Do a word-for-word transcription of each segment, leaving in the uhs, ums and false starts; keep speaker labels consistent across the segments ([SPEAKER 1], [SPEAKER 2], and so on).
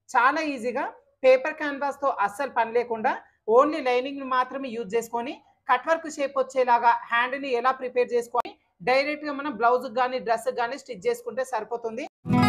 [SPEAKER 1] చాలా ఈజీగా paper canvas తో అస్సలు పని లేకుండా ఓన్లీ లైనింగ్ ని మాత్రమే యూజ్ చేసుకొని కట్ వర్క్ షేప్ వచ్చేలాగా హ్యాండ్ ని ఎలా ప్రిపేర్ చేసుకొని డైరెక్ట్ గా మనం బ్లౌజ్ గానీ డ్రెస్ గానీ స్టిచ్ చేసుకుంటే సరిపోతుంది.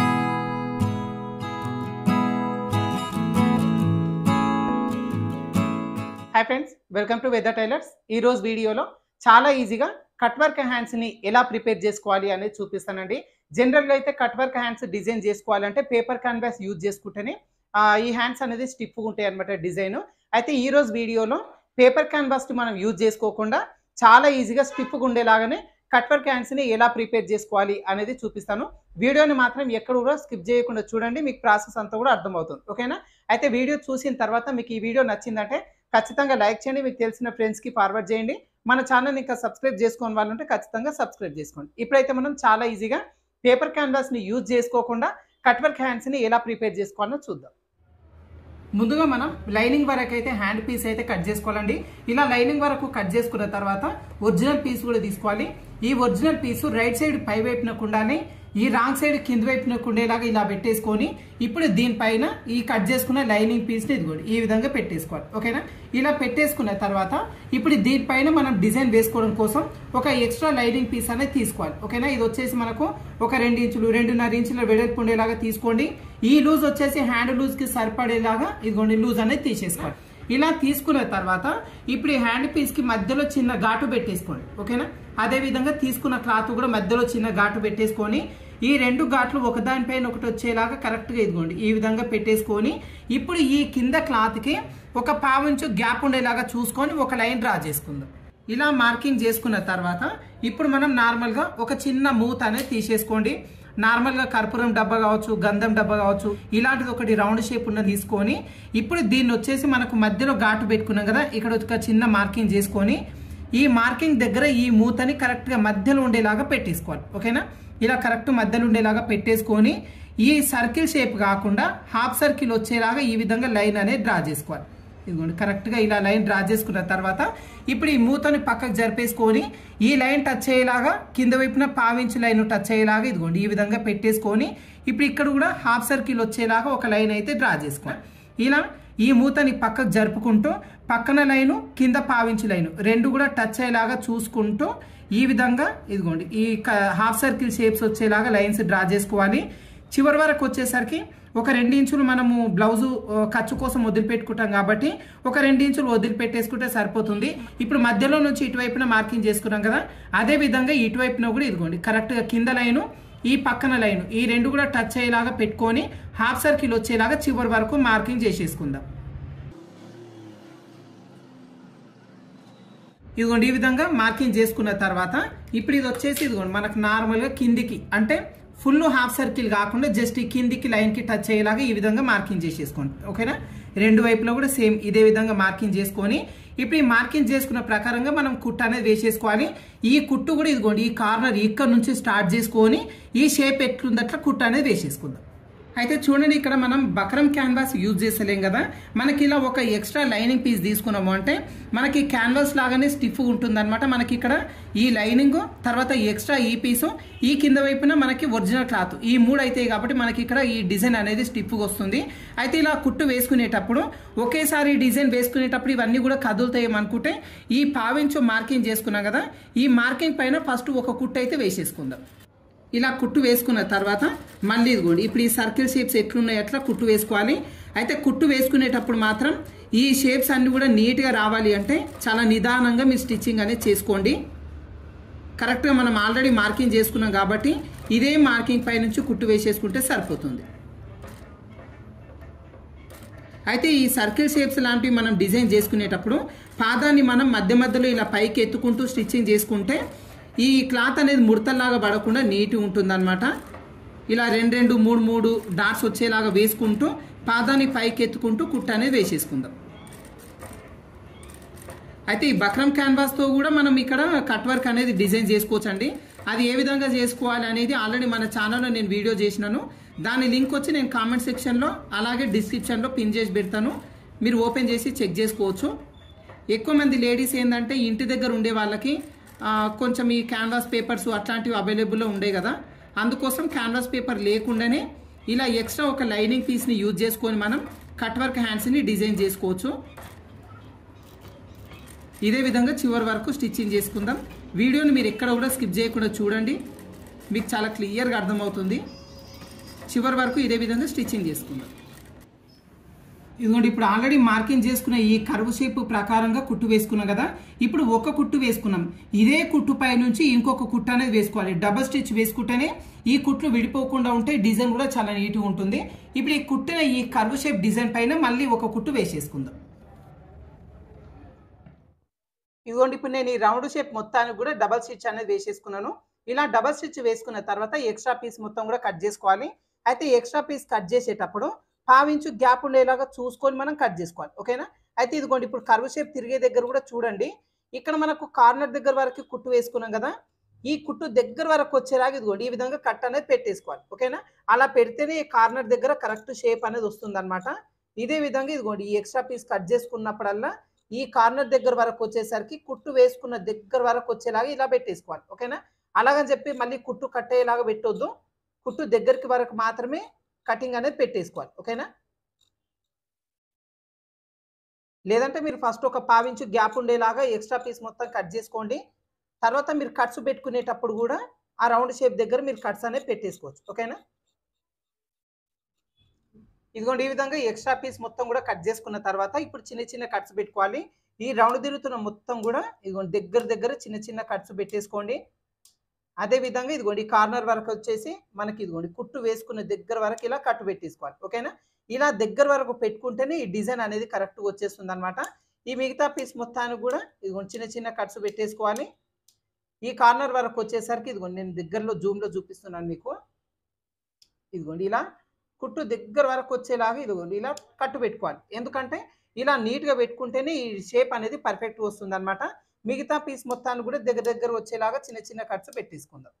[SPEAKER 1] Hi friends, welcome to Weather Tailors. ఈ రోజు వీడియోలో చాలా ఈజీగా కట్ వర్క్ హ్యాండ్స్ ని ఎలా ప్రిపేర్ చేసుకోవాలి అనేది చూపిస్తానండి. జనరల్ గా అయితే కట్ వర్క్ హ్యాండ్స్ డిజైన్ చేసుకోవాలంటే పేపర్ క్యాన్వాస్ యూజ్ చేసుకుంటేనే ఈ హ్యాండ్స్ అనేది స్టిఫ్ ఉంటాయి అనమాట డిజైన్. అయితే ఈ రోజు వీడియోలో పేపర్ క్యాన్వాస్ మనం యూజ్ చేసుకోకుండా చాలా ఈజీగా స్టిఫ్ ఉండేలాగానే కట్ వర్క్ హ్యాండ్స్ ని ఎలా ప్రిపేర్ చేసుకోవాలి అనేది చూపిస్తాను. వీడియోని మాత్రం ఎక్కడ కూడా స్కిప్ చేయకుండా చూడండి, మీకు ప్రాసెస్ అంతా కూడా అర్థమవుతుంది. ఓకేనా? అయితే వీడియో చూసిన తర్వాత మీకు ఈ వీడియో నచ్చిందంటే ఖచ్చితంగా లైక్ చేయండి, మీకు తెలిసిన ఫ్రెండ్స్కి ఫార్వర్డ్ చేయండి. మన ఛానల్ ఇంకా సబ్స్క్రైబ్ చేసుకోని వాళ్ళు ఉంటే ఖచ్చితంగా సబ్స్క్రైబ్ చేసుకోండి. ఇప్పుడైతే మనం చాలా ఈజీగా పేపర్ క్యాన్వాస్ని యూజ్ చేసుకోకుండా కట్ వర్క్ హ్యాండ్స్ని ఎలా ప్రిపేర్ చేసుకోవాలో చూద్దాం. ముందుగా మనం లైనింగ్ వరకు అయితే హ్యాండ్ పీస్ అయితే కట్ చేసుకోవాలండి. ఇలా లైనింగ్ వరకు కట్ చేసుకున్న తర్వాత ఒరిజినల్ పీస్ కూడా తీసుకోవాలి. ఈ ఒరిజినల్ పీసు రైట్ సైడ్ పై వైపునకు ఉండాలి, ఈ రాంగ్ సైడ్ కింద వైపునకు ఉండేలాగా ఇలా పెట్టేసుకొని ఇప్పుడు దీనిపైన ఈ కట్ చేసుకున్న లైనింగ్ పీస్ని ఇదిగోండి ఈ విధంగా పెట్టేసుకోవాలి. ఓకేనా? ఇలా పెట్టేసుకున్న తర్వాత ఇప్పుడు దీనిపైన మనం డిజైన్ వేసుకోవడం కోసం ఒక ఎక్స్ట్రా లైనింగ్ పీస్ అనేది తీసుకోవాలి. ఓకేనా? ఇది వచ్చేసి మనకు ఒక రెండు ఇంచులు రెండున్నర ఇంచుల వెడల్పు ఉండేలాగా తీసుకోండి. ఈ లూజ్ వచ్చేసి హ్యాండ్ లూజ్ కి సరిపడేలాగా ఇదిగోండి లూజ్ అనేది తీసేసుకోవాలి. ఇలా తీసుకున్న తర్వాత ఇప్పుడు ఈ హ్యాండ్ పీస్ కి మధ్యలో చిన్న ఘాటు పెట్టేసుకోండి. ఓకేనా? అదే విధంగా తీసుకున్న క్లాత్ కూడా మధ్యలో చిన్న ఘాటు పెట్టేసుకొని ఈ రెండు ఘాట్లు ఒకదానిపైన ఒకటి వచ్చేలాగా కరెక్ట్ గా ఇదిగోండి ఈ విధంగా పెట్టేసుకొని ఇప్పుడు ఈ కింద క్లాత్ కి ఒక పావించు గ్యాప్ ఉండేలాగా చూసుకొని ఒక లైన్ డ్రా చేసుకుందాం. ఇలా మార్కింగ్ చేసుకున్న తర్వాత ఇప్పుడు మనం నార్మల్ గా ఒక చిన్న మూత అనేది తీసేసుకోండి. నార్మల్ గా కర్పూరం డబ్బా కావచ్చు, గంధం డబ్బా కావచ్చు, ఇలాంటిది ఒకటి రౌండ్ షేప్ ఉన్న తీసుకొని ఇప్పుడు దీన్ని వచ్చేసి మనకు మధ్యలో ఘాటు పెట్టుకున్నాం కదా, ఇక్కడ ఒక చిన్న మార్కింగ్ చేసుకొని ఈ మార్కింగ్ దగ్గర ఈ మూతని కరెక్ట్ గా మధ్యలో ఉండేలాగా పెట్టేసుకోవాలి. ఓకేనా? ఇలా కరెక్ట్ మధ్యలో ఉండేలాగా పెట్టేసుకొని ఈ సర్కిల్ షేప్ కాకుండా హాఫ్ సర్కిల్ వచ్చేలాగా ఈ విధంగా లైన్ అనేది డ్రా చేసుకోవాలి. ఇదిగోండి కరెక్ట్ గా ఇలా లైన్ డ్రా చేసుకున్న తర్వాత ఇప్పుడు ఈ మూతని పక్కకు జరిపేసుకొని ఈ లైన్ టచ్ అయ్యేలాగా కింద వైపున పావించి లైన్ టచ్ అయ్యేలాగా ఇదిగోండి ఈ విధంగా పెట్టేసుకొని ఇప్పుడు ఇక్కడ కూడా హాఫ్ సర్కిల్ వచ్చేలాగా ఒక లైన్ అయితే డ్రా చేసుకోవాలి. ఇలా ఈ మూతని పక్కకు జరుపుకుంటూ పక్కన లైను కింద పావించి లైను రెండు కూడా టచ్ అయ్యేలాగా చూసుకుంటూ ఈ విధంగా ఇదిగోండి ఈ హాఫ్ సర్కిల్ షేప్స్ వచ్చేలాగా లైన్స్ డ్రా చేసుకోవాలి. చివరి వరకు వచ్చేసరికి ఒక రెండు ఇంచులు మనము బ్లౌజు ఖర్చు కోసం వదిలిపెట్టుకుంటాం కాబట్టి ఒక రెండు ఇంచులు వదిలిపెట్టేసుకుంటే సరిపోతుంది. ఇప్పుడు మధ్యలో నుంచి ఇటువైపున మార్కింగ్ చేసుకున్నాం కదా, అదే విధంగా ఇటువైపున కూడా ఇదిగోండి కరెక్ట్గా కింద లైను ఈ పక్కన లైను ఈ రెండు కూడా టచ్ అయ్యేలాగా పెట్టుకొని హాఫ్ సర్కిల్ వచ్చేలాగా చివరి వరకు మార్కింగ్ చేసేసుకుందాం. ఇదిగోండి ఈ విధంగా మార్కింగ్ చేసుకున్న తర్వాత ఇప్పుడు ఇది వచ్చేసి ఇదిగోండి మనకు నార్మల్గా కిందికి అంటే ఫుల్ హాఫ్ సర్కిల్ కాకుండా జస్ట్ ఈ కిందికి లైన్ కి టచ్ అయ్యేలాగా ఈ విధంగా మార్కింగ్ చేసేసుకోండి. ఓకేనా? రెండు వైపులో కూడా సేమ్ ఇదే విధంగా మార్కింగ్ చేసుకొని ఇప్పుడు ఈ మార్కింగ్ చేసుకున్న ప్రకారంగా మనం కుట్టు అనేది వేసేసుకోవాలి. ఈ కుట్టు కూడా ఇదిగోండి ఈ కార్నర్ ఇక్కడ నుంచి స్టార్ట్ చేసుకొని ఈ షేప్ ఎట్లుందట్లా కుట్టు అనేది వేసేసుకుందాం. అయితే చూడండి ఇక్కడ మనం బక్రం క్యాన్వాస్ యూజ్ చేసలేం కదా, మనకి ఇలా ఒక ఎక్స్ట్రా లైనింగ్ పీస్ తీసుకున్నాము అంటే మనకి క్యాన్వాస్ లాగానే స్టిఫ్ ఉంటుంది అనమాట. మనకి ఇక్కడ ఈ లైనింగ్ తర్వాత ఎక్స్ట్రా ఈ పీసు ఈ కింద వైపున మనకి ఒరిజినల్ క్లాత్ ఈ మూడు అవుతాయి కాబట్టి మనకి ఇక్కడ ఈ డిజైన్ అనేది స్టిఫ్గా వస్తుంది. అయితే ఇలా కుట్టు వేసుకునేటప్పుడు ఒకేసారి డిజైన్ వేసుకునేటప్పుడు ఇవన్నీ కూడా కదులుతాయి అనుకుంటే ఈ పావించు మార్కింగ్ చేసుకున్నాం కదా, ఈ మార్కింగ్ పైన ఫస్ట్ ఒక కుట్టు అయితే వేసేసుకుందాం. ఇలా కుట్టు వేసుకున్న తర్వాత మళ్ళీ ఇదిగోండి ఇప్పుడు ఈ సర్కిల్ షేప్స్ ఎట్లున్నాయి అట్లా కుట్టు వేసుకోవాలి. అయితే కుట్టు వేసుకునేటప్పుడు మాత్రం ఈ షేప్స్ అన్ని కూడా నీట్గా రావాలి అంటే చాలా నిదానంగా మీరు స్టిచ్చింగ్ అనేది చేసుకోండి. కరెక్ట్గా మనం ఆల్రెడీ మార్కింగ్ చేసుకున్నాం కాబట్టి ఇదే మార్కింగ్ పై నుంచి కుట్టు వేసేసుకుంటే సరిపోతుంది. అయితే ఈ సర్కిల్ షేప్స్ లాంటివి మనం డిజైన్ చేసుకునేటప్పుడు పాదాన్ని మనం మధ్య మధ్యలో ఇలా పైకి ఎత్తుకుంటూ స్టిచ్చింగ్ చేసుకుంటే ఈ క్లాత్ అనేది ముడతల్లాగా పడకుండా నీట్గా ఉంటుంది అనమాట. ఇలా రెండు రెండు మూడు మూడు డాట్స్ వచ్చేలాగా వేసుకుంటూ పాదాన్ని పైకి ఎత్తుకుంటూ కుట్టు అనేది వేసేసుకుందాం. అయితే ఈ బక్రం క్యాన్వాస్తో కూడా మనం ఇక్కడ కట్ వర్క్ అనేది డిజైన్ చేసుకోవచ్చండి. అది ఏ విధంగా చేసుకోవాలి అనేది ఆల్రెడీ మన ఛానల్లో నేను వీడియో చేసినాను. దాని లింక్ వచ్చి నేను కామెంట్ సెక్షన్లో అలాగే డిస్క్రిప్షన్లో పిన్ చేసి పెడతాను, మీరు ఓపెన్ చేసి చెక్ చేసుకోవచ్చు. ఎక్కువ మంది లేడీస్ ఏంటంటే ఇంటి దగ్గర ఉండే వాళ్ళకి కొంచెం ఈ క్యాన్వాస్ పేపర్స్ అట్లాంటివి అవైలబుల్లో ఉండే కదా, అందుకోసం క్యాన్వాస్ పేపర్ లేకుండానే ఇలా ఎక్స్ట్రా ఒక లైనింగ్ పీస్ని యూజ్ చేసుకొని మనం కట్ వర్క్ హ్యాండ్స్ని డిజైన్ చేసుకోవచ్చు. ఇదే విధంగా చివరి వరకు స్టిచ్చింగ్ చేసుకుందాం. వీడియోని మీరు ఎక్కడ కూడా స్కిప్ చేయకుండా చూడండి, మీకు చాలా క్లియర్గా అర్థమవుతుంది. చివరి వరకు ఇదే విధంగా స్టిచ్చింగ్ చేసుకుందాం. ఇదిగోండి ఇప్పుడు ఆల్రెడీ మార్కింగ్ చేసుకున్న ఈ కర్వ్ షేప్ ప్రకారంగా కుట్టు వేసుకున్నాం కదా. ఇప్పుడు ఒక కుట్టు వేసుకున్నాం, ఇదే కుట్టు పై నుంచి ఇంకొక కుట్టు అనేది వేసుకోవాలి. డబల్ స్టిచ్ వేసుకుంటేనే ఈ కుట్లు విడిపోకుండా ఉంటే డిజైన్ కూడా చాలా నీట్గా ఉంటుంది. ఇప్పుడు ఈ కుట్టిన ఈ కర్వ్ షేప్ డిజైన్ పైన మళ్ళీ ఒక కుట్టు వేసేసుకుందాం. ఇదిగోండి ఇప్పుడు నేను ఈ రౌండ్ షేప్ మొత్తానికి కూడా డబల్ స్టిచ్ అనేది వేసేసుకున్నాను. ఇలా డబల్ స్టిచ్ వేసుకున్న తర్వాత ఎక్స్ట్రా పీస్ మొత్తం కూడా కట్ చేసుకోవాలి. అయితే ఎక్స్ట్రా పీస్ కట్ చేసేటప్పుడు పావించు గ్యాప్ ఉండేలాగా చూసుకొని మనం కట్ చేసుకోవాలి, ఓకేనా. అయితే ఇదిగోండి ఇప్పుడు కర్వ్ షేప్ తిరిగే దగ్గర కూడా చూడండి, ఇక్కడ మనకు కార్నర్ దగ్గర వరకు కుట్టు వేసుకున్నాం కదా, ఈ కుట్టు దగ్గర వరకు వచ్చేలాగా ఇదిగోండి ఈ విధంగా కట్ అనేది పెట్టేసుకోవాలి, ఓకేనా. అలా పెడితేనే కార్నర్ దగ్గర కరెక్ట్ షేప్ అనేది వస్తుంది అనమాట. ఇదే విధంగా ఇదిగోండి ఈ ఎక్స్ట్రా పీస్ కట్ చేసుకున్నప్పుడల్లా ఈ కార్నర్ దగ్గర వరకు వచ్చేసరికి కుట్టు వేసుకున్న దగ్గర వరకు వచ్చేలాగా ఇలా పెట్టేసుకోవాలి, ఓకేనా. అలాగని చెప్పి మళ్ళీ కుట్టు కట్ అయ్యేలాగా పెట్టొద్దు, కుట్టు దగ్గరికి వరకు మాత్రమే కటింగ్ అనేది పెట్టేసుకోవాలి, ఓకేనా. లేదంటే మీరు ఫస్ట్ ఒక పావించు గ్యాప్ ఉండేలాగా ఎక్స్ట్రా పీస్ మొత్తం కట్ చేసుకోండి. తర్వాత మీరు కట్స్ పెట్టుకునేటప్పుడు కూడా ఆ రౌండ్ షేప్ దగ్గర మీరు కట్స్ అనేది పెట్టేసుకోవచ్చు, ఓకేనా. ఇదిగోండి ఈ విధంగా ఎక్స్ట్రా పీస్ మొత్తం కూడా కట్ చేసుకున్న తర్వాత ఇప్పుడు చిన్న చిన్న కట్స్ పెట్టుకోవాలి. ఈ రౌండ్ తిరుగుతున్న మొత్తం కూడా ఇదిగోండి దగ్గర దగ్గర చిన్న చిన్న కట్స్ పెట్టేసుకోండి. అదే విధంగా ఇదిగోండి కార్నర్ వరకు వచ్చేసి మనకి ఇదిగోండి కుట్టు వేసుకున్న దగ్గర వరకు ఇలా కట్టు పెట్టేసుకోవాలి, ఓకేనా. ఇలా దగ్గర వరకు పెట్టుకుంటేనే ఈ డిజైన్ అనేది కరెక్ట్గా వచ్చేస్తుంది అనమాట. ఈ మిగతా పీస్ మొత్తానికి కూడా ఇదిగోండి చిన్న చిన్న కట్స్ పెట్టేసుకోవాలి. ఈ కార్నర్ వరకు వచ్చేసరికి ఇదిగోండి నేను దగ్గరలో జూమ్లో చూపిస్తున్నాను మీకు. ఇదిగోండి ఇలా కుట్టు దగ్గర వరకు వచ్చేలాగా ఇదిగోండి ఇలా కట్టు పెట్టుకోవాలి. ఎందుకంటే ఇలా నీట్గా పెట్టుకుంటేనే ఈ షేప్ అనేది పర్ఫెక్ట్గా వస్తుంది అనమాట. మిగతా పీస్ మొత్తాన్ని కూడా దగ్గర దగ్గర వచ్చేలాగా చిన్న చిన్న కట్స్ పెట్టేసుకుందాం.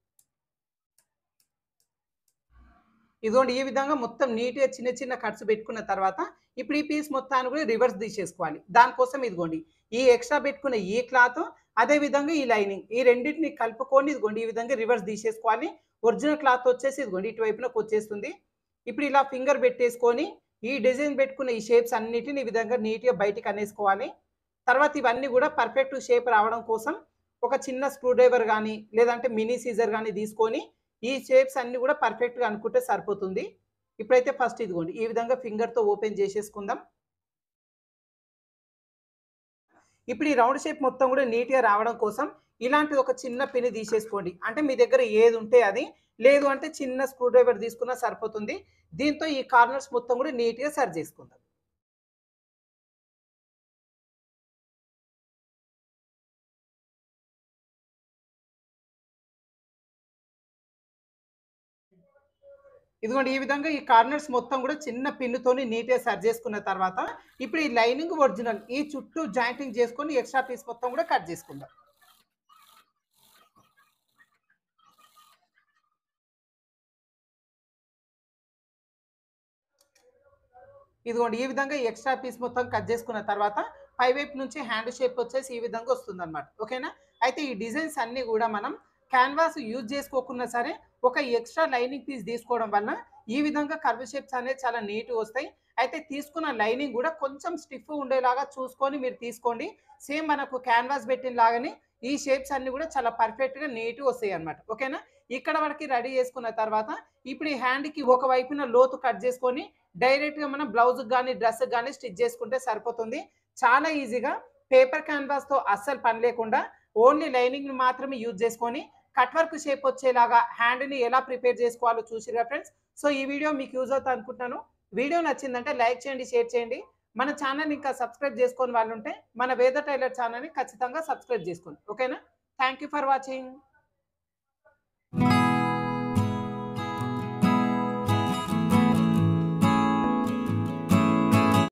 [SPEAKER 1] ఇదిగోండి ఈ విధంగా మొత్తం నీట్గా చిన్న చిన్న కట్స్ పెట్టుకున్న తర్వాత ఇప్పుడు ఈ పీస్ మొత్తాన్ని కూడా రివర్స్ తీసేసుకోవాలి. దానికోసం ఇదిగోండి ఈ ఎక్స్ట్రా పెట్టుకున్న ఈ క్లాత్ అదే విధంగా ఈ లైనింగ్ ఈ రెండింటిని కలుపుకొని ఇదిగోండి ఈ విధంగా రివర్స్ తీసేసుకోవాలి. ఒరిజినల్ క్లాత్ వచ్చేసి ఇదిగోండి ఇటువైపునకు వచ్చేస్తుంది. ఇప్పుడు ఇలా ఫింగర్ పెట్టేసుకొని ఈ డిజైన్ పెట్టుకున్న ఈ షేప్స్ అన్నిటిని ఈ విధంగా నీట్గా బయటికి అనేసుకోవాలి. తర్వాత ఇవన్నీ కూడా పర్ఫెక్ట్ షేప్ రావడం కోసం ఒక చిన్న స్క్రూ డ్రైవర్ కానీ లేదంటే మినీ సీజర్ కానీ తీసుకొని ఈ షేప్స్ అన్ని కూడా పర్ఫెక్ట్గా అనుకుంటే సరిపోతుంది. ఇప్పుడైతే ఫస్ట్ ఇదిగోండి ఈ విధంగా ఫింగర్తో ఓపెన్ చేసేసుకుందాం. ఇప్పుడు ఈ రౌండ్ షేప్ మొత్తం కూడా నీట్గా రావడం కోసం ఇలాంటి ఒక చిన్న పిన్ తీసేసుకోండి. అంటే మీ దగ్గర ఏది ఉంటే అది, లేదు అంటే చిన్న స్క్రూ డ్రైవర్ తీసుకున్నా సరిపోతుంది. దీంతో ఈ కార్నర్స్ మొత్తం కూడా నీట్గా సరి చేసుకుందాం. ఇదిగోండి ఈ విధంగా ఈ కార్నర్స్ మొత్తం కూడా చిన్న పిన్నుతోని నీట్గా సరి చేసుకున్న తర్వాత ఇప్పుడు ఈ లైనింగ్ ఒరిజినల్ ఈ చుట్టూ జాయింటింగ్ చేసుకొని ఎక్స్ట్రా పీస్ మొత్తం కూడా కట్ చేసుకుందాం. ఇదిగోండి ఈ విధంగా ఎక్స్ట్రా పీస్ మొత్తం కట్ చేసుకున్న తర్వాత పై వైపు నుంచి హ్యాండ్ షేప్ వచ్చేసి ఈ విధంగా వస్తుంది అనమాట, ఓకేనా. అయితే ఈ డిజైన్స్ అన్నీ కూడా మనం క్యాన్వాస్ యూజ్ చేసుకోకున్నా సరే ఒక ఎక్స్ట్రా లైనింగ్ పీస్ తీసుకోవడం వల్ల ఈ విధంగా కర్వ్ షేప్స్ అనేది చాలా నీట్గా వస్తాయి. అయితే తీసుకున్న లైనింగ్ కూడా కొంచెం స్టిఫ్ ఉండేలాగా చూసుకొని మీరు తీసుకోండి. సేమ్ మనకు క్యాన్వాస్ పెట్టిన లాగానే ఈ షేప్స్ అన్ని కూడా చాలా పర్ఫెక్ట్గా నీట్గా వస్తాయి అనమాట, ఓకేనా. ఇక్కడ వరకు రెడీ చేసుకున్న తర్వాత ఇప్పుడు ఈ హ్యాండ్కి ఒక వైపున లోతు కట్ చేసుకొని డైరెక్ట్గా మనం బ్లౌజ్కి కానీ డ్రెస్కి కానీ స్టిచ్ చేసుకుంటే సరిపోతుంది. చాలా ఈజీగా పేపర్ క్యాన్వాస్తో అస్సలు పని లేకుండా ఓన్లీ లైనింగ్ని మాత్రమే యూజ్ చేసుకొని కట్ వర్క్ షేప్ వచ్చేలాగా హ్యాండ్ని ఎలా ప్రిపేర్ చేసుకోవాలో చూసిరా ఫ్రెండ్స్. సో ఈ వీడియో మీకు యూజ్ అవుతుంది అనుకుంటున్నాను. వీడియో నచ్చిందంటే లైక్ చేయండి, షేర్ చేయండి. మన ఛానల్ ఇంకా సబ్స్క్రైబ్ చేసుకొని వాళ్ళు ఉంటే మన వేద టైలర్ ఛానల్ని ఖచ్చితంగా సబ్స్క్రైబ్ చేసుకోండి, ఓకేనా. Thank you for watching.